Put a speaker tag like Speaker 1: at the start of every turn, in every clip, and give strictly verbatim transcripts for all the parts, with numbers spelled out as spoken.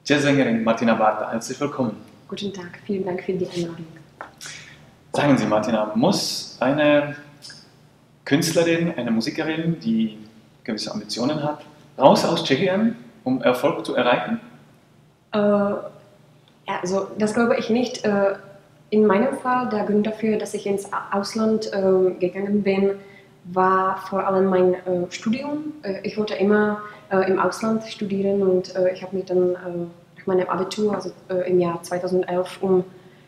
Speaker 1: Jazzsängerin Martina Barta, herzlich willkommen.
Speaker 2: Guten Tag, vielen Dank für die Einladung.
Speaker 1: Sagen Sie, Martina, muss eine Künstlerin, eine Musikerin, die gewisse Ambitionen hat, raus aus Tschechien, um Erfolg zu erreichen?
Speaker 2: Äh, ja, also das glaube ich nicht. Äh, in meinem Fall, der Grund dafür, dass ich ins Ausland äh, gegangen bin, war vor allem mein äh, Studium. Äh, ich wollte immer äh, im Ausland studieren und äh, ich habe mich dann äh, nach meinem Abitur, also äh, im Jahr zweitausendelf, um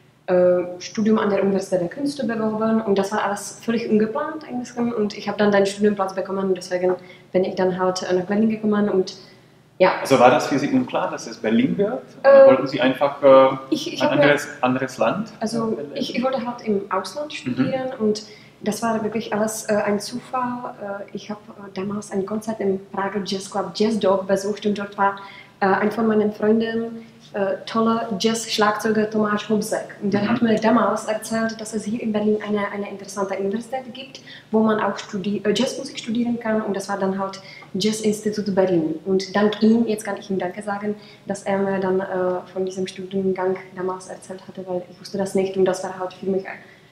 Speaker 2: äh, Studium an der Universität der Künste beworben und das war alles völlig ungeplant eigentlich und ich habe dann einen Studienplatz bekommen und deswegen bin ich dann halt nach Berlin gekommen und ja.
Speaker 1: Also war das für Sie unklar, dass es Berlin wird?
Speaker 2: Äh,
Speaker 1: Wollten Sie einfach äh,
Speaker 2: ich, ich
Speaker 1: ein anderes, mir, anderes Land?
Speaker 2: Also ich, ich wollte halt im Ausland studieren mhm. und das war wirklich alles äh, ein Zufall. Äh, ich habe äh, damals ein Konzert im Prager Jazz Club Jazz Dog besucht und dort war äh, ein von meinen Freunden äh, toller Jazz-Schlagzeuger Tomáš Hobzek. Und der mhm. hat mir damals erzählt, dass es hier in Berlin eine, eine interessante Universität gibt, wo man auch studi äh, Jazzmusik studieren kann und das war dann halt Jazz-Institut Berlin. Und dank ihm, jetzt kann ich ihm Danke sagen, dass er mir dann äh, von diesem Studiengang damals erzählt hatte, weil ich wusste das nicht und das war halt für mich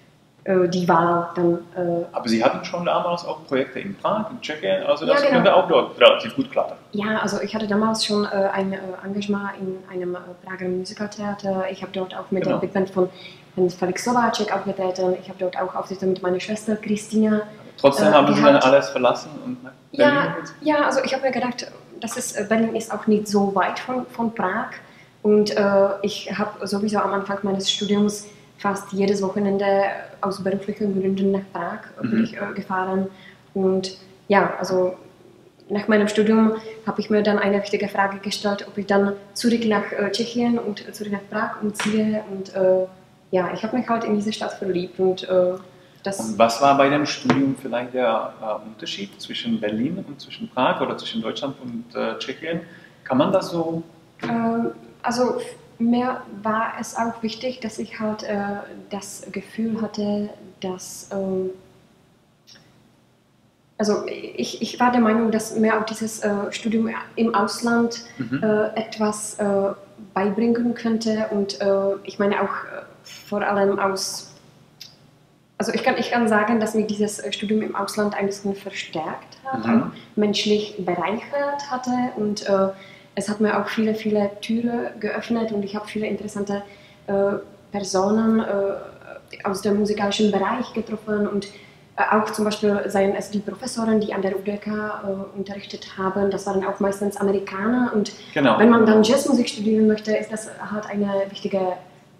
Speaker 2: die Wahl dann. Äh
Speaker 1: Aber Sie hatten schon damals auch Projekte in Prag, in Tschechien, also das
Speaker 2: ja, genau.
Speaker 1: könnte auch dort relativ gut klappen.
Speaker 2: Ja, also ich hatte damals schon äh, ein äh, Engagement in einem äh, Prager Musicaltheater. Ich habe dort auch mit genau. der Big Band von Felix Slováček aufgetreten. Ich habe dort auch Auftritte mit meiner Schwester Christina.
Speaker 1: Trotzdem äh, haben Sie dann alles verlassen und nach Berlin
Speaker 2: ja, ja, also ich habe mir gedacht, das ist, Berlin ist auch nicht so weit von, von Prag und äh, ich habe sowieso am Anfang meines Studiums fast jedes Wochenende aus beruflichen Gründen nach Prag bin ich, äh, gefahren. Und ja, also nach meinem Studium habe ich mir dann eine wichtige Frage gestellt, ob ich dann zurück nach äh, Tschechien und äh, zurück nach Prag umziehe. Und äh, ja, ich habe mich halt in diese Stadt verliebt. Und, äh, das
Speaker 1: und was war bei dem Studium vielleicht der äh, Unterschied zwischen Berlin und zwischen Prag oder zwischen Deutschland und äh, Tschechien? Kann man das so?
Speaker 2: Äh, also mir war es auch wichtig, dass ich halt äh, das Gefühl hatte, dass, äh, also ich, ich war der Meinung, dass mir auch dieses äh, Studium im Ausland mhm. äh, etwas äh, beibringen könnte und äh, ich meine auch äh, vor allem aus, also ich kann, ich kann sagen, dass mich dieses Studium im Ausland ein bisschen verstärkt hat, mhm. auch menschlich bereichert hatte und äh, es hat mir auch viele, viele Türen geöffnet und ich habe viele interessante äh, Personen äh, aus dem musikalischen Bereich getroffen und äh, auch zum Beispiel seien es die Professoren, die an der U D K äh, unterrichtet haben, das waren auch meistens Amerikaner und
Speaker 1: genau.
Speaker 2: wenn man dann Jazzmusik studieren möchte, ist das halt eine wichtige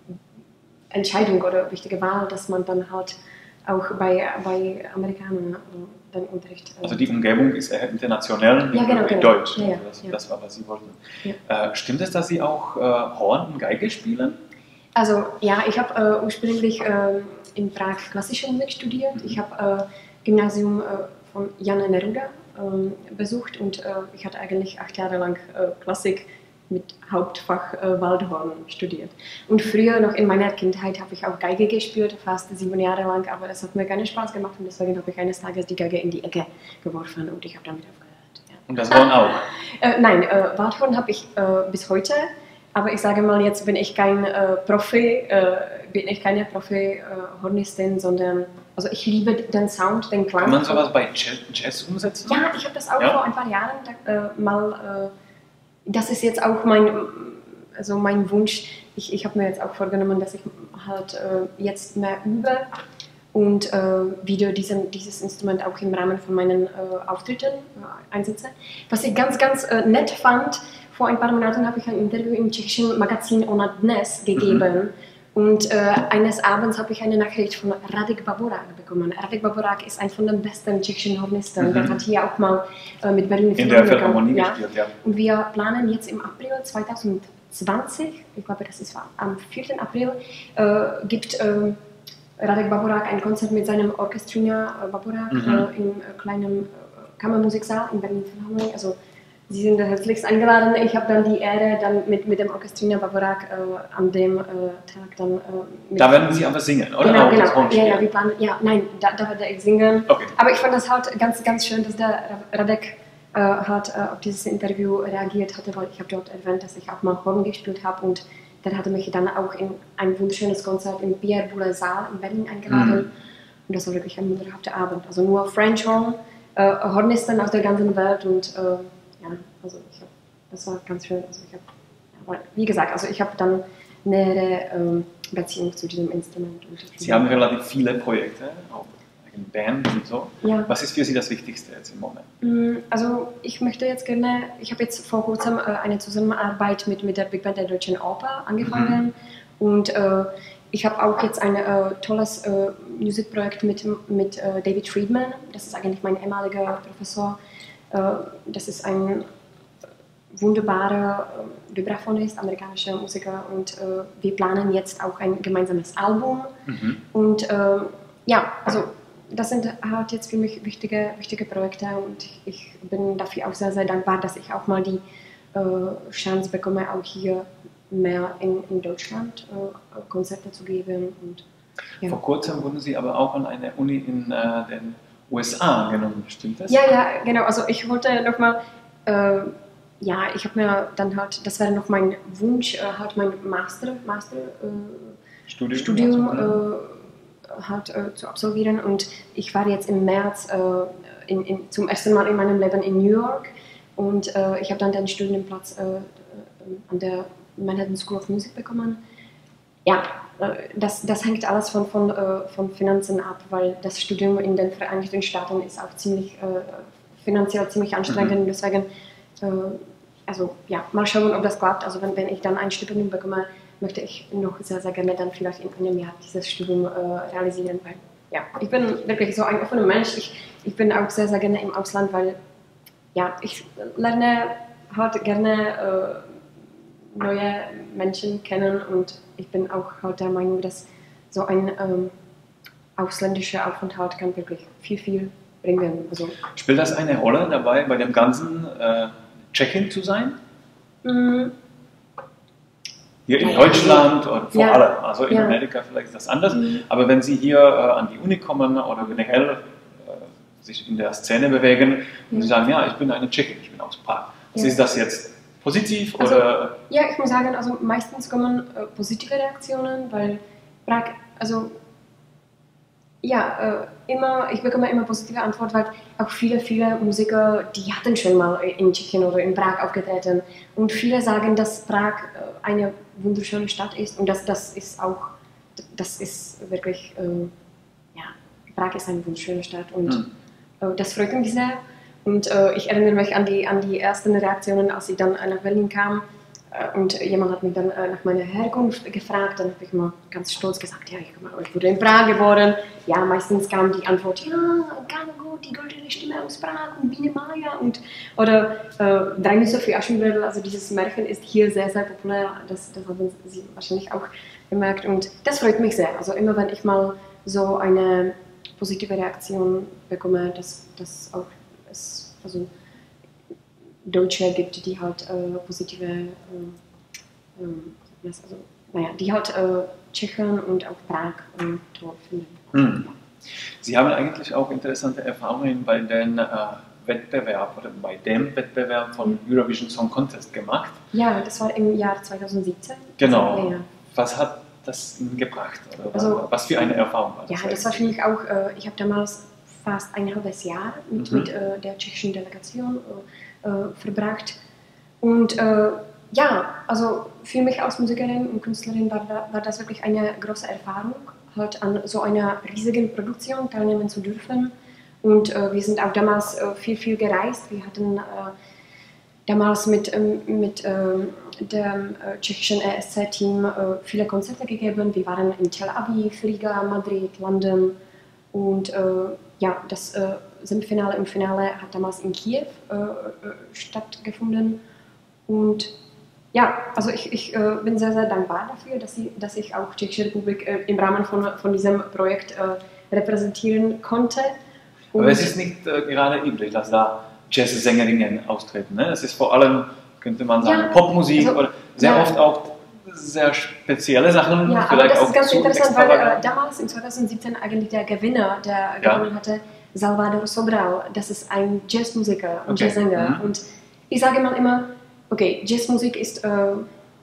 Speaker 2: Entscheidung oder wichtige Wahl, dass man dann halt auch bei, bei Amerikanern äh, dann Unterricht. Äh,
Speaker 1: also die Umgebung ist eher international,
Speaker 2: ja, genau,
Speaker 1: in
Speaker 2: genau.
Speaker 1: Deutsch.
Speaker 2: Ja, ja,
Speaker 1: das,
Speaker 2: ja.
Speaker 1: das war, was Sie wollten.
Speaker 2: Ja.
Speaker 1: Äh, stimmt es, dass Sie auch äh, Horn und Geige spielen?
Speaker 2: Also ja, ich habe äh, ursprünglich äh, in Prag klassische Musik studiert. Mhm. Ich habe äh, Gymnasium äh, von Jan Neruda äh, besucht und äh, ich hatte eigentlich acht Jahre lang äh, Klassik mit Hauptfach äh, Waldhorn studiert. Und früher, noch in meiner Kindheit, habe ich auch Geige gespielt, fast sieben Jahre lang, aber das hat mir keinen Spaß gemacht und deswegen habe ich eines Tages die Geige in die Ecke geworfen und ich habe damit aufgehört. Ja.
Speaker 1: Und das Horn auch?
Speaker 2: äh, nein, äh, Waldhorn habe ich äh, bis heute, aber ich sage mal, jetzt bin ich kein äh, Profi, äh, bin ich keine Profi-Hornistin, äh, sondern also ich liebe den Sound, den Klang.
Speaker 1: Kann man sowas bei Jazz umsetzen?
Speaker 2: Ja, ich habe das auch ja? vor ein paar Jahren äh, mal äh, das ist jetzt auch mein, also mein Wunsch. Ich, ich habe mir jetzt auch vorgenommen, dass ich halt äh, jetzt mehr übe und äh, wieder diesen, dieses Instrument auch im Rahmen von meinen äh, Auftritten äh, einsetze. Was ich ganz, ganz äh, nett fand, vor ein paar Monaten habe ich ein Interview im tschechischen Magazin Ona Dnes gegeben. Mhm. Und äh, eines Abends habe ich eine Nachricht von Radek Baborák bekommen. Radek Baborák ist ein von den besten tschechischen Hornisten. Mhm. Der hat hier auch mal äh, mit Berlin
Speaker 1: in der Philharmonie
Speaker 2: ja.
Speaker 1: gespielt. Ja.
Speaker 2: Und wir planen jetzt im April zweitausendzwanzig, ich glaube, das ist am vierten April, äh, gibt äh, Radek Baborák ein Konzert mit seinem Orchestrina Baborák mhm. äh, im äh, kleinen äh, Kammermusiksaal in Berlin Philharmonie. Also, Sie sind herzlichst eingeladen. Ich habe dann die Ehre, dann mit, mit dem Orchestrina Baborák äh, an dem äh, Tag dann. Äh, mit
Speaker 1: da werden Sie aber singen, oder?
Speaker 2: Genau,
Speaker 1: auch
Speaker 2: genau. Ja, ja, wir planen, ja, nein, da, da werde ich singen.
Speaker 1: Okay.
Speaker 2: Aber ich fand das halt ganz, ganz schön, dass der Radek äh, hat äh, auf dieses Interview reagiert hatte, weil ich habe dort erwähnt, dass ich auch mal Horn gespielt habe und der hatte mich dann auch in ein wunderschönes Konzert im Pierre Boulez Saal in Berlin eingeladen. Mhm. Und das war wirklich ein wunderhafter Abend. Also nur French Horn, äh, Hornisten aus der ganzen Welt und äh, ja, also ich hab, das war ganz schön. Also ich hab, ja, wie gesagt, also ich habe dann nähere ähm, Beziehung zu diesem Instrument. Und
Speaker 1: Sie haben relativ viele Projekte, auch eine Band und so.
Speaker 2: Ja.
Speaker 1: Was ist für Sie das Wichtigste jetzt im Moment?
Speaker 2: Also ich möchte jetzt gerne, ich habe jetzt vor kurzem äh, eine Zusammenarbeit mit, mit der Big Band der Deutschen Oper angefangen mhm. und äh, ich habe auch jetzt ein äh, tolles äh, Musikprojekt mit, mit äh, David Friedman, das ist eigentlich mein ehemaliger Professor, äh, das ist ein wunderbarer äh, Vibraphonist, amerikanischer Musiker und äh, wir planen jetzt auch ein gemeinsames Album mhm. und äh, ja, also das sind halt jetzt für mich wichtige, wichtige Projekte und ich bin dafür auch sehr, sehr dankbar, dass ich auch mal die äh, Chance bekomme, auch hier mehr in, in Deutschland äh, Konzerte zu geben. Und,
Speaker 1: ja. Vor kurzem wurden Sie aber auch an eine Uni in äh, den U S A genommen, stimmt das?
Speaker 2: Ja, ja, genau. Also ich wollte nochmal, äh, ja, ich habe mir dann halt, das wäre noch mein Wunsch, äh, halt mein Master, Master äh, Studium, Studium äh, halt äh, zu absolvieren und ich war jetzt im März äh, in, in, zum ersten Mal in meinem Leben in New York und äh, ich habe dann den Studienplatz äh, an der Manhattan School of Music bekommen. Ja, äh, das, das hängt alles von, von, äh, von Finanzen ab, weil das Studium in den Vereinigten Staaten ist auch ziemlich äh, finanziell ziemlich anstrengend, mhm. deswegen äh, also ja, mal schauen, ob das klappt. Also wenn, wenn ich dann ein Stipendium bekomme, möchte ich noch sehr, sehr gerne dann vielleicht in einem Jahr dieses Studium äh, realisieren, weil ja, ich bin wirklich so ein offener Mensch. Ich, ich bin auch sehr, sehr gerne im Ausland, weil ja, ich lerne halt gerne äh, neue Menschen kennen und ich bin auch halt der Meinung, dass so ein ähm, ausländischer Aufenthalt kann wirklich viel, viel bringen. Also,
Speaker 1: spielt das eine Rolle dabei, bei dem ganzen äh, Check-in zu sein?
Speaker 2: Mhm.
Speaker 1: Hier in Deutschland oder vor
Speaker 2: ja.
Speaker 1: allem, also in
Speaker 2: ja.
Speaker 1: Amerika vielleicht ist das anders,
Speaker 2: mhm.
Speaker 1: aber wenn Sie hier äh, an die Uni kommen oder generell äh, sich in der Szene bewegen und
Speaker 2: ja.
Speaker 1: Sie sagen, ja, ich bin eine Tschechin, ich bin aus Prag. Ja. Ist das jetzt positiv?
Speaker 2: Also,
Speaker 1: oder?
Speaker 2: Ja, ich muss sagen, also meistens kommen äh, positive Reaktionen, weil Prag, also ja, äh, immer, ich bekomme immer positive Antwort, weil auch viele, viele Musiker, die hatten schon mal in Tschechien oder in Prag aufgetreten und viele sagen, dass Prag äh, eine wunderschöne Stadt ist und das, das ist auch, das ist wirklich, äh, ja, Prag ist eine wunderschöne Stadt und mhm. äh, das freut mich sehr und äh, ich erinnere mich an die, an die ersten Reaktionen, als ich dann nach Berlin kam und jemand hat mich dann äh, nach meiner Herkunft gefragt, dann habe ich mal ganz stolz gesagt, ja, ich, ich wurde in Prag geboren. Ja, meistens kam die Antwort, ja, ganz gut, die goldene Stimme aus Prag und Biene Maya und oder äh, Drei Nüsse für Aschenbrödel, also dieses Märchen ist hier sehr, sehr populär, das, das haben Sie wahrscheinlich auch gemerkt und das freut mich sehr. Also immer wenn ich mal so eine positive Reaktion bekomme, dass das auch es, also Deutsche gibt, die halt äh, positive, äh, äh, also, naja, die halt äh, Tschechien und auch Prag äh, toll finden.
Speaker 1: Hm. Sie haben eigentlich auch interessante Erfahrungen bei den äh, Wettbewerb oder bei dem Wettbewerb von Eurovision Song Contest gemacht.
Speaker 2: Ja, das war im Jahr zweitausendsiebzehn.
Speaker 1: Genau.
Speaker 2: Also, ja.
Speaker 1: Was hat das Ihnen gebracht? Oder
Speaker 2: also,
Speaker 1: was für eine Erfahrung war
Speaker 2: das? Ja, das war für mich auch, äh, ich habe damals fast ein halbes Jahr mit, mhm. mit äh, der tschechischen Delegation äh, verbracht. Und äh, ja, also für mich als Musikerin und Künstlerin war, war das wirklich eine große Erfahrung, halt an so einer riesigen Produktion teilnehmen zu dürfen. Und äh, wir sind auch damals äh, viel, viel gereist. Wir hatten äh, damals mit, ähm, mit ähm, dem äh, tschechischen E S C-Team äh, viele Konzerte gegeben. Wir waren in Tel Aviv, Riga, Madrid, London und äh, ja, das äh, Semifinale im Finale hat damals in Kiew äh, äh, stattgefunden. Und ja, also ich, ich äh, bin sehr, sehr dankbar dafür, dass, sie, dass ich auch Tschechische Republik äh, im Rahmen von, von diesem Projekt äh, repräsentieren konnte. Und
Speaker 1: aber es ist nicht äh, gerade üblich, dass da Jazzsängerinnen austreten. Ne? Es ist vor allem, könnte man sagen, ja, Popmusik also, oder sehr ja. oft auch sehr spezielle Sachen.
Speaker 2: Ja, aber das ist ganz interessant, weil äh, damals in zweitausendsiebzehn eigentlich der Gewinner, der ja. gewonnen hatte, Salvador Sobral, das ist ein Jazzmusiker und
Speaker 1: Okay.
Speaker 2: Jazzsänger.
Speaker 1: Mhm.
Speaker 2: Und ich sage mal immer, okay, Jazzmusik ist äh, äh,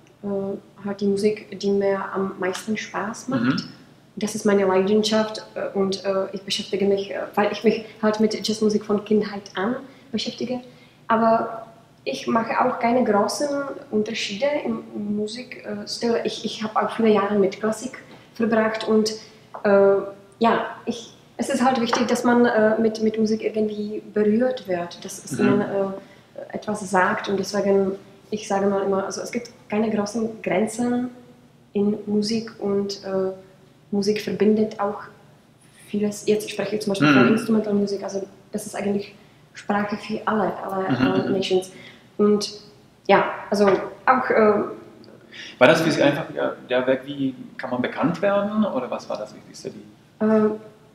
Speaker 2: halt die Musik, die mir am meisten Spaß macht.
Speaker 1: Mhm.
Speaker 2: Das ist meine Leidenschaft äh, und äh, ich beschäftige mich, äh, weil ich mich halt mit Jazzmusik von Kindheit an beschäftige. Aber ich mache auch keine großen Unterschiede im Musikstil. Ich, ich habe auch viele Jahre mit Klassik verbracht und äh, ja, ich, es ist halt wichtig, dass man äh, mit, mit Musik irgendwie berührt wird, dass es
Speaker 1: Mhm.
Speaker 2: ihnen äh, etwas sagt und deswegen, ich sage mal immer, also es gibt keine großen Grenzen in Musik und äh, Musik verbindet auch vieles. Jetzt spreche ich zum Beispiel
Speaker 1: Mhm.
Speaker 2: von Instrumentalmusik, also das ist eigentlich Sprache für alle, alle
Speaker 1: Mhm.
Speaker 2: äh, Nations. Und ja, also auch äh,
Speaker 1: War das für Sie einfach der, der Weg, wie kann man bekannt werden oder was war das Wichtigste? Die?
Speaker 2: äh,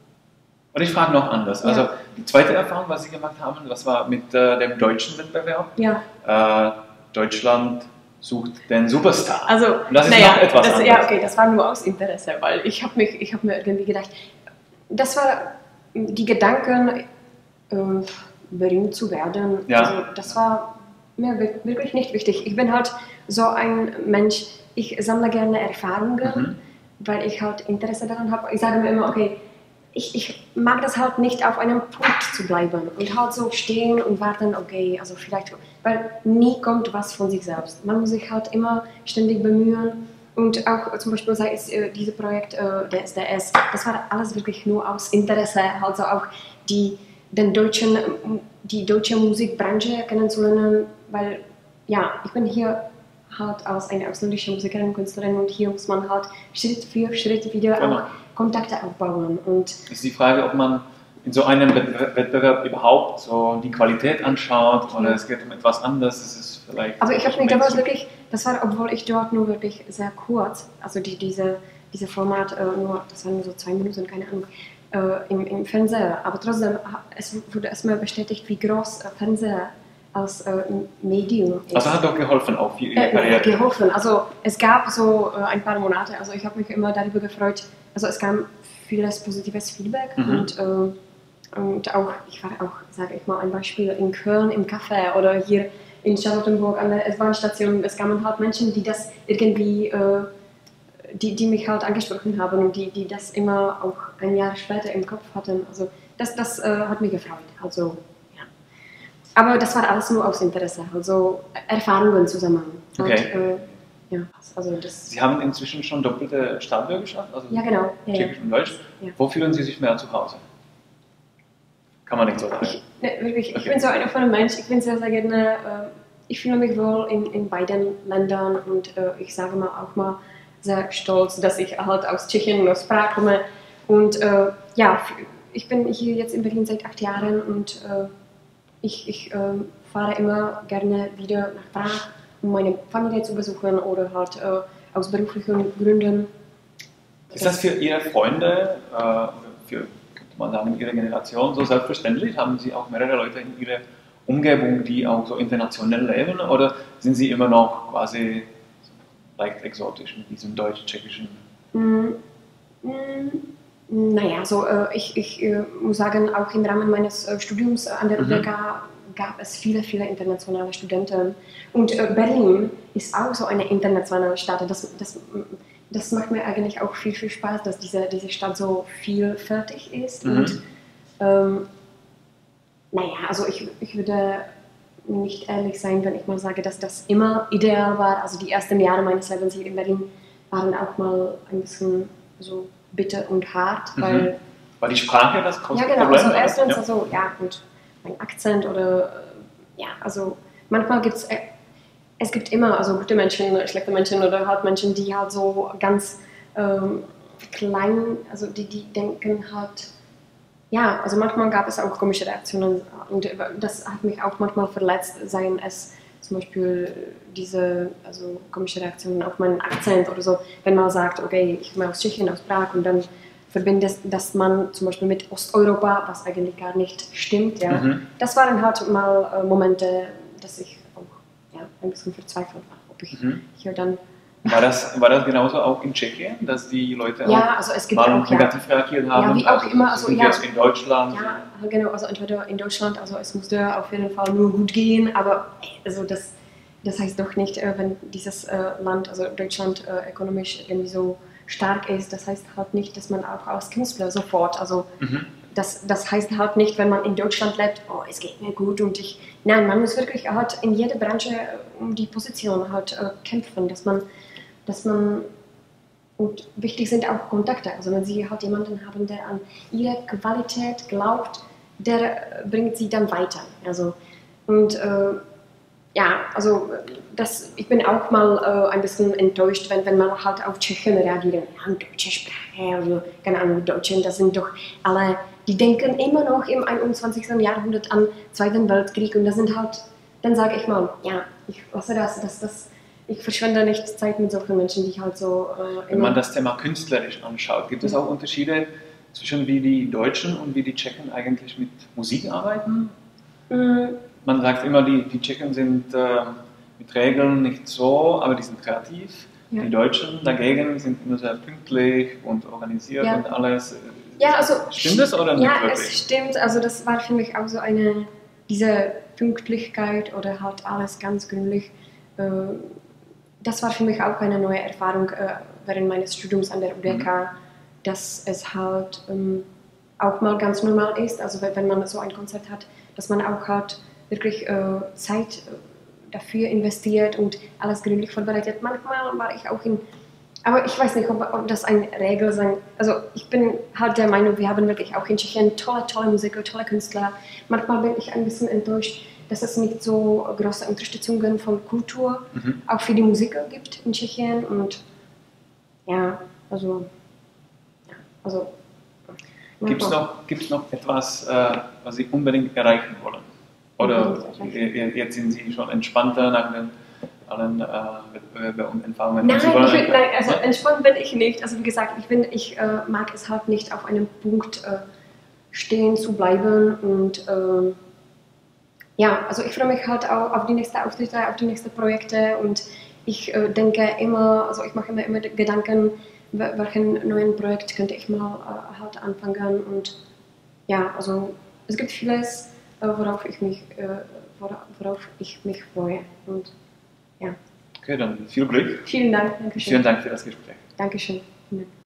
Speaker 1: Und ich frage noch anders.
Speaker 2: Ja.
Speaker 1: Also die zweite Erfahrung, was Sie gemacht haben, was war mit äh, dem deutschen Wettbewerb?
Speaker 2: ja,
Speaker 1: Äh, Deutschland sucht den Superstar.
Speaker 2: also
Speaker 1: Und das ist
Speaker 2: naja,
Speaker 1: noch etwas
Speaker 2: das,
Speaker 1: anderes.
Speaker 2: ja, okay, das war nur aus Interesse, weil ich habe mich, ich habe mir irgendwie gedacht, das war die Gedanken, äh, berühmt zu werden.
Speaker 1: Ja.
Speaker 2: Also das war mir wir- wirklich nicht wichtig. Ich bin halt so ein Mensch, ich sammle gerne Erfahrungen,
Speaker 1: Mhm.
Speaker 2: weil ich halt Interesse daran habe. Ich sage mir immer, okay, ich, ich mag das halt nicht auf einem Punkt zu bleiben und halt so stehen und warten, okay, also vielleicht, weil nie kommt was von sich selbst. Man muss sich halt immer ständig bemühen und auch zum Beispiel sei es äh, dieses Projekt äh, der S D S, das war alles wirklich nur aus Interesse, also auch die, den deutschen, die deutsche Musikbranche kennenzulernen, weil ja, ich bin hier halt als eine ausländische Musikerin und Künstlerin und hier muss man halt Schritt für Schritt wieder
Speaker 1: Genau.
Speaker 2: auch Kontakte aufbauen und
Speaker 1: Ist die Frage, ob man in so einem Wett- Wettbewerb überhaupt so die Qualität anschaut oder
Speaker 2: Ja.
Speaker 1: es geht um etwas anderes. Es ist vielleicht
Speaker 2: aber ich habe mich
Speaker 1: Mainstream.
Speaker 2: damals wirklich, das war, obwohl ich dort nur wirklich sehr kurz, also die, diese, diese Format äh, nur, das waren nur so zwei Minuten, keine Ahnung, äh, im, im Fernseher, aber trotzdem, ha- es wurde erstmal bestätigt, wie groß äh, Fernseher als äh, Medium ist.
Speaker 1: Also hat doch geholfen auch für Ihre
Speaker 2: Äh,
Speaker 1: Karriere.
Speaker 2: geholfen. Also es gab so äh, ein paar Monate, also ich habe mich immer darüber gefreut, also es kam vieles positives Feedback
Speaker 1: Mhm.
Speaker 2: und, äh, und auch, ich war auch, sage ich mal, ein Beispiel in Köln im Café oder hier in Charlottenburg an der S-Bahn-Station, es kamen halt Menschen, die das irgendwie, äh, die, die mich halt angesprochen haben und die, die das immer auch ein Jahr später im Kopf hatten. Also das, das äh, hat mich gefreut. Also, ja. Aber das war alles nur aus Interesse, also Erfahrungen zusammen.
Speaker 1: Okay.
Speaker 2: Und, äh, ja, also das,
Speaker 1: Sie haben inzwischen schon doppelte Staatsbürgerschaft, also
Speaker 2: ja genau. Ja, ja.
Speaker 1: Tschechisch und Deutsch.
Speaker 2: Ja.
Speaker 1: Wo fühlen Sie sich mehr zu Hause? Kann man nicht so sagen.
Speaker 2: Ich, ne, wirklich, ich
Speaker 1: Okay.
Speaker 2: bin so ein offener Mensch, ich bin sehr, sehr gerne, äh, ich fühle mich wohl in, in beiden Ländern und äh, ich sage mal auch mal sehr stolz, dass ich halt aus Tschechien und aus Prag komme und äh, ja, f- ich bin hier jetzt in Berlin seit acht Jahren und äh, ich, ich äh, fahre immer gerne wieder nach Prag, um meine Familie zu besuchen oder halt äh, aus beruflichen Gründen.
Speaker 1: Ist das für Ihre Freunde, äh, oder für, könnte man sagen, Ihre Generation so selbstverständlich? Haben Sie auch mehrere Leute in Ihrer Umgebung, die auch so international leben? Oder sind Sie immer noch quasi leicht exotisch mit diesem deutsch-tschechischen?
Speaker 2: Mm, mm, Naja, so, äh, ich, ich äh, muss sagen, auch im Rahmen meines äh, Studiums an der
Speaker 1: Mhm.
Speaker 2: U B K gab es viele, viele internationale Studenten. Und äh, Berlin ist auch so eine internationale Stadt. Das, das, das macht mir eigentlich auch viel, viel Spaß, dass diese, diese Stadt so vielfältig ist.
Speaker 1: Mhm.
Speaker 2: Und ähm, naja, also ich, ich würde nicht ehrlich sein, wenn ich mal sage, dass das immer ideal war. Also die ersten Jahre meines Lebens hier in Berlin waren auch mal ein bisschen so bitter und hart,
Speaker 1: Mhm.
Speaker 2: weil
Speaker 1: War die Sprache das große
Speaker 2: ja genau,
Speaker 1: Problem?
Speaker 2: also
Speaker 1: oder?
Speaker 2: erstens,
Speaker 1: Ja.
Speaker 2: also ja gut, mein Akzent oder äh, ja, also manchmal gibt es, äh, es gibt immer also gute Menschen, schlechte Menschen oder halt Menschen, die halt so ganz ähm, klein, also die, die denken halt, ja, also manchmal gab es auch komische Reaktionen und das hat mich auch manchmal verletzt, seien es zum Beispiel diese also komische Reaktionen auf meinen Akzent oder so, wenn man sagt, okay, ich komme aus Tschechien, aus Prag und dann verbindet das man zum Beispiel mit Osteuropa, was eigentlich gar nicht stimmt. Ja.
Speaker 1: Mhm.
Speaker 2: Das waren halt mal äh, Momente, dass ich auch ja, ein bisschen verzweifelt war, ob ich
Speaker 1: Mhm.
Speaker 2: hier dann
Speaker 1: War das, war das genauso auch in Tschechien, dass die Leute
Speaker 2: ja, also es gibt
Speaker 1: mal
Speaker 2: auch, ja.
Speaker 1: negativ reagiert haben?
Speaker 2: Ja, wie auch
Speaker 1: also,
Speaker 2: immer. Also,
Speaker 1: sind
Speaker 2: ja.
Speaker 1: jetzt in Deutschland?
Speaker 2: Ja, genau, also entweder in Deutschland, also es musste auf jeden Fall nur gut gehen, aber also das, das heißt doch nicht, wenn dieses Land, also Deutschland, ökonomisch irgendwie so stark ist, das heißt halt nicht, dass man auch als Künstler sofort, also mhm. das, das heißt halt nicht, wenn man in Deutschland lebt, oh, es geht mir gut und ich, nein, man muss wirklich halt in jeder Branche um die Position halt äh, kämpfen, dass man, dass man, und wichtig sind auch Kontakte, also wenn Sie halt jemanden haben, der an Ihre Qualität glaubt, der bringt Sie dann weiter, also, und äh, ja, also das, ich bin auch mal äh, ein bisschen enttäuscht, wenn, wenn man halt auf Tschechen reagiert, ja, deutsche Sprache, also keine Ahnung, Deutschen, das sind doch alle, die denken immer noch im einundzwanzigsten Jahrhundert an Zweiten Weltkrieg und das sind halt, dann sage ich mal, ja, ich lasse das, das, das, ich verschwende nicht Zeit mit solchen Menschen, die ich halt so
Speaker 1: äh, Wenn man das Thema künstlerisch anschaut, gibt es auch Unterschiede zwischen wie die Deutschen und wie die Tschechen eigentlich mit Musik arbeiten? Mhm. Man sagt immer, die, die Tschechen sind äh, mit Regeln nicht so, aber die sind kreativ. Ja. Die Deutschen dagegen sind immer sehr pünktlich und organisiert ja. und alles.
Speaker 2: Ja, also,
Speaker 1: stimmt das oder nicht?
Speaker 2: Ja,
Speaker 1: wirklich?
Speaker 2: Es stimmt. Also das war für mich auch so eine, diese Pünktlichkeit oder halt alles ganz gründlich. Äh, das war für mich auch eine neue Erfahrung äh, während meines Studiums an der U D K, mhm. dass es halt ähm, auch mal ganz normal ist, also wenn man so ein Konzert hat, dass man auch halt wirklich äh, Zeit dafür investiert und alles gründlich vorbereitet. Manchmal war ich auch in, aber ich weiß nicht, ob, ob das eine Regel sein, also ich bin halt der Meinung, wir haben wirklich auch in Tschechien tolle, tolle Musiker, tolle Künstler. Manchmal bin ich ein bisschen enttäuscht, dass es nicht so große Unterstützungen von Kultur mhm. auch für die Musiker gibt in Tschechien und ja, also, ja, also
Speaker 1: Gibt es noch, gibt's noch etwas, äh, was Sie unbedingt erreichen wollen? Oder jetzt sind Sie schon entspannter nach den allen äh, Wettbewerben und Erfahrungen?
Speaker 2: Nein, ich bin, nein, also entspannt bin ich nicht. Also wie gesagt, ich, bin, ich äh, mag es halt nicht, auf einem Punkt äh, stehen zu bleiben. Und äh, ja, also ich freue mich halt auch auf die nächsten Auftritte, auf die nächsten Projekte. Und ich äh, denke immer, also ich mache mir immer Gedanken, welchen neuen Projekt könnte ich mal äh, halt anfangen. Und ja, also es gibt vieles, worauf ich mich, worauf ich mich freue. Und, ja.
Speaker 1: Okay, dann viel Glück.
Speaker 2: Vielen Dank. Dankeschön.
Speaker 1: Vielen Dank für das Gespräch.
Speaker 2: Dankeschön.